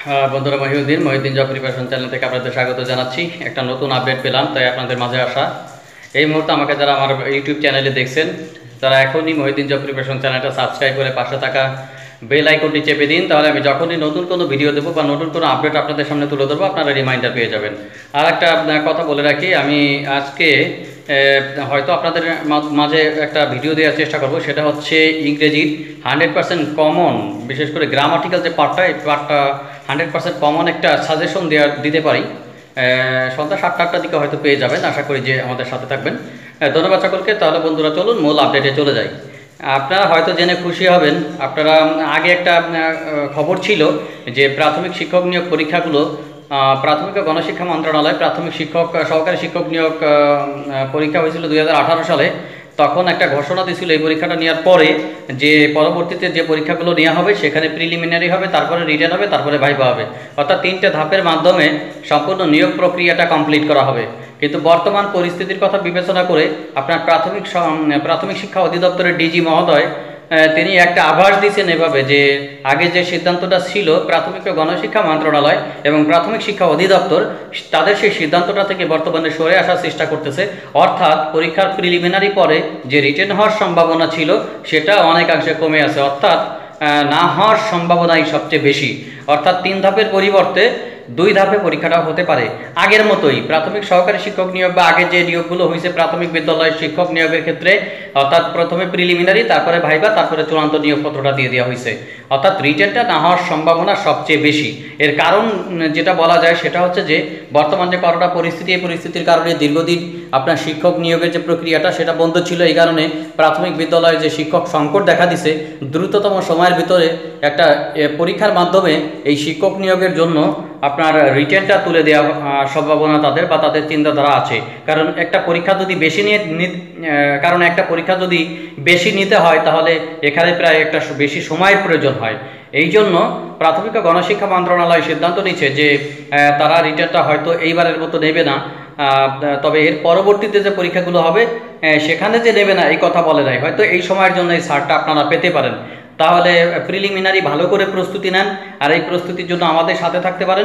বন্ধুরা, Mohiuddin job preparation channel থেকে আপনাদের স্বাগত জানাচ্ছি। একটা নতুন আপডেট পেলাম, তাই আপনাদের মাঝে আসা। এই মুহূর্তে আমাকে যারা আমার ইউটিউব চ্যানেলে দেখছেন, তারা এখনই মহিউদ্দিন জব প্রিপারেশন চ্যানেলটা সাবস্ক্রাইব করে পাশে থাকা বেল আইকনটি চেপে দিন। তাহলে আমি যখনই নতুন কোনো ভিডিও দেবো বা নতুন কোনো আপডেট আপনাদের সামনে তুলে ধরবো, আপনারা রিমাইন্ডার পেয়ে যাবেন। আর একটা কথা বলে রাখি, আমি আজকে হয়তো আপনাদের মাঝে একটা ভিডিও দেওয়ার চেষ্টা করব। সেটা হচ্ছে ইংরেজির 100% কমন, বিশেষ করে গ্রামাটিক্যাল যে পার্টটা, এই পার্টটা 100% কমন একটা সাজেশন দিতে পারি। সন্ধ্যা 7-8টার দিকে হয়তো পেয়ে যাবেন। আশা করি যে আমাদের সাথে থাকবেন। ধন্যবাদ সকলকে। তাহলে বন্ধুরা, চলুন মূল আপডেটে চলে যাই। আপনারা হয়তো জেনে খুশি হবেন, আপনারা আগে একটা খবর ছিল যে প্রাথমিক শিক্ষক নিয়োগ পরীক্ষাগুলো প্রাথমিক ও গণশিক্ষা মন্ত্রণালয় প্রাথমিক শিক্ষক সহকারী শিক্ষক নিয়োগ পরীক্ষা হয়েছিল 2018 সালে। তখন একটা ঘোষণা দিয়েছিল এই পরীক্ষাটা নেওয়ার পরে যে পরবর্তীতে যে পরীক্ষাগুলো নেওয়া হবে সেখানে প্রিলিমিনারি হবে, তারপরে রিটেন হবে, তারপরে ভাইভা হবে। অর্থাৎ 3টে ধাপের মাধ্যমে সম্পূর্ণ নিয়োগ প্রক্রিয়াটা কমপ্লিট করা হবে। কিন্তু বর্তমান পরিস্থিতির কথা বিবেচনা করে আপনার প্রাথমিক শিক্ষা অধিদপ্তরের ডিজি মহোদয় তিনি একটা আভাস দিয়েছেন এভাবে যে আগে যে সিদ্ধান্তটা ছিল প্রাথমিক ও গণশিক্ষা মন্ত্রণালয় এবং প্রাথমিক শিক্ষা অধিদপ্তর, তাদের সেই সিদ্ধান্তটা থেকে বর্তমানে সরে আসার চেষ্টা করতেছে। অর্থাৎ পরীক্ষার প্রিলিমিনারি পরে যে রিটেন হওয়ার সম্ভাবনা ছিল সেটা অনেকাংশে কমে আছে। অর্থাৎ না হওয়ার সম্ভাবনাই সবচেয়ে বেশি। অর্থাৎ 3 ধাপের পরিবর্তে 2 ধাপে পরীক্ষাটা হতে পারে। আগের মতোই প্রাথমিক সহকারী শিক্ষক নিয়োগ বা আগে যে নিয়োগগুলো হয়েছে প্রাথমিক বিদ্যালয় শিক্ষক নিয়োগের ক্ষেত্রে, অর্থাৎ প্রথমে প্রিলিমিনারি, তারপরে ভাইভা, তারপরে চূড়ান্ত নিয়োগপত্রটা দিয়ে দেওয়া হয়েছে। অর্থাৎ রিটেনটা না হওয়ার সম্ভাবনা সবচেয়ে বেশি। এর কারণ যেটা বলা যায় সেটা হচ্ছে যে বর্তমান যে করোনা পরিস্থিতি, এই পরিস্থিতির কারণে দীর্ঘদিন আপনার শিক্ষক নিয়োগের যে প্রক্রিয়াটা সেটা বন্ধ ছিল। এই কারণে প্রাথমিক বিদ্যালয়ে যে শিক্ষক সংকট দেখা দিছে, দ্রুততম সময়ের ভিতরে একটা পরীক্ষার মাধ্যমে এই শিক্ষক নিয়োগের জন্য আপনার রিটেনটা তুলে দেওয়া সম্ভাবনা তাদের চিন্তাধারা আছে। কারণ একটা পরীক্ষা যদি বেশি নিতে হয় তাহলে এখানে প্রায় একটা বেশি সময়ের প্রয়োজন হয়। এই জন্য প্রাথমিক ও গণশিক্ষা মন্ত্রণালয় সিদ্ধান্ত নিচ্ছে যে তারা রিটেনটা হয়তো এইবারের মতো নেবে না, তবে এর পরবর্তীতে যে পরীক্ষাগুলো হবে সেখানে যে নেবে না এই কথা বলে নাই। হয়তো এই সময়ের জন্য এই ছাড়টা আপনারা পেতে পারেন। তাহলে প্রিলিমিনারি ভালো করে প্রস্তুতি নেন, আর এই প্রস্তুতির জন্য আমাদের সাথে থাকতে পারেন।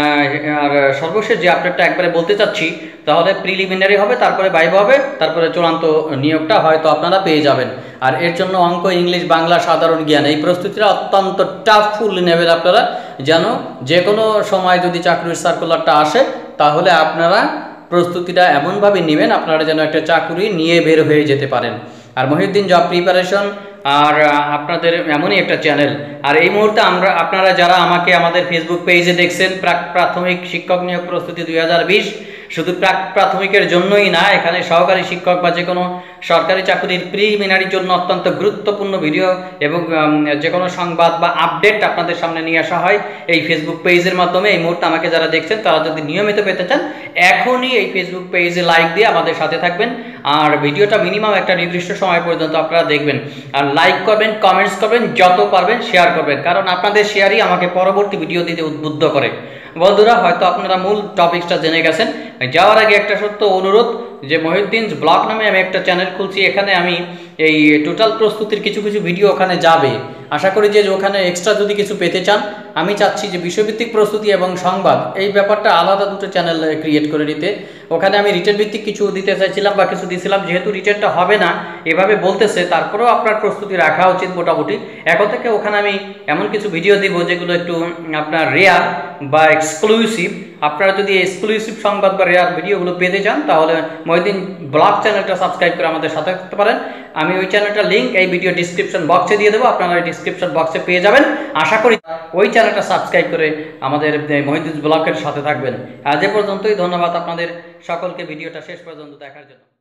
আর সর্বশেষ যে আপডেটটা একবারে বলতে চাচ্ছি, তাহলে প্রিলিমিনারি হবে, তারপরে ভাইভা হবে, তারপরে চূড়ান্ত নিয়োগটা হয়তো আপনারা পেয়ে যাবেন। আর এর জন্য অঙ্ক, ইংলিশ, বাংলা, সাধারণ জ্ঞান এই প্রস্তুতিটা অত্যন্ত টাফফুল নেবেন আপনারা, যেন যে কোনো সময় যদি চাকরির সার্কুলারটা আসে তাহলে আপনারা প্রস্তুতিটা এমনভাবে নেবেন আপনারা যেন একটা চাকরি নিয়ে বের হয়ে যেতে পারেন। আর মহিউদ্দিন জব প্রিপারেশন আর আপনাদের এমনই একটা চ্যানেল। আর এই মুহূর্তে আপনারা যারা আমাকে আমাদের ফেসবুক পেজে দেখছেন, প্রাথমিক শিক্ষক নিয়োগ প্রস্তুতি 2020, শুধু প্রাথমিকের জন্যই না, এখানে সহকারী শিক্ষক বা যে কোনো সরকারি চাকরির প্রিলিমিনারির জন্য অত্যন্ত গুরুত্বপূর্ণ ভিডিও এবং যে কোনো সংবাদ বা আপডেট আপনাদের সামনে নিয়ে আসা হয় এই ফেসবুক পেজের মাধ্যমে। এই মুহূর্তে আমাকে যারা দেখছেন তারা যদি নিয়মিত পেতে চান, এখনই এই ফেসবুক পেজে লাইক দিয়ে আমাদের সাথে থাকবেন। আর ভিডিওটা মিনিমাম একটা নির্দিষ্ট সময় পর্যন্ত আপনারা দেখবেন। আর লাইক করবেন, কমেন্টস করবেন, যত পারবেন শেয়ার করবেন, কারণ আপনাদের শেয়ারই আমাকে পরবর্তী ভিডিও দিতে উদ্বুদ্ধ করে। বন্ধুরা, হয়তো আপনারা মূল টপিকসটা জেনে গেছেন। যাওয়ার আগে একটা সত্য অনুরোধ যে মহিউদ্দিনস ব্লগ নামে আমি একটা চ্যানেল খুলছি। এখানে আমি এই টোটাল প্রস্তুতির কিছু ভিডিও ওখানে যাবে। আশা করি যে ওখানে এক্সট্রা যদি কিছু পেতে চান, আমি চাচ্ছি যে বিষয়ভিত্তিক প্রস্তুতি এবং সংবাদ এই ব্যাপারটা আলাদা 2টো চ্যানেল ক্রিয়েট করে নিতে। ওখানে আমি রিটেন ভিত্তিক কিছু দিতে চাইছিলাম বা কিছু দিয়েছিলাম, যেহেতু রিটেনটা হবে না এভাবে বলতেছে, তারপরেও আপনার প্রস্তুতি রাখা উচিত মোটামুটি। এখন থেকে ওখানে আমি এমন কিছু ভিডিও দিব যেগুলো একটু আপনার রেয়ার বা এক্সক্লুসিভ। আপনারা যদি এক্সক্লুসিভ সংবাদ বা রেয়ার ভিডিওগুলো পেতে চান তাহলে মহিউদ্দিন ব্লগ চ্যানেলটা সাবস্ক্রাইব করে আমাদের সাথে থাকতে পারেন। আমি ওই চ্যানেলটার লিঙ্ক এই ভিডিও ডিসক্রিপশন বক্সে দিয়ে দেবো, আপনারা ওই ডিসক্রিপশন বক্সে পেয়ে যাবেন। আশা করি ওই চ্যানেলটা সাবস্ক্রাইব করে আমাদের মহিউদ্দিন ব্লগের সাথে থাকবেন। আজ এ পর্যন্তই। ধন্যবাদ আপনাদের সকলকে ভিডিওটা শেষ পর্যন্ত দেখার জন্য।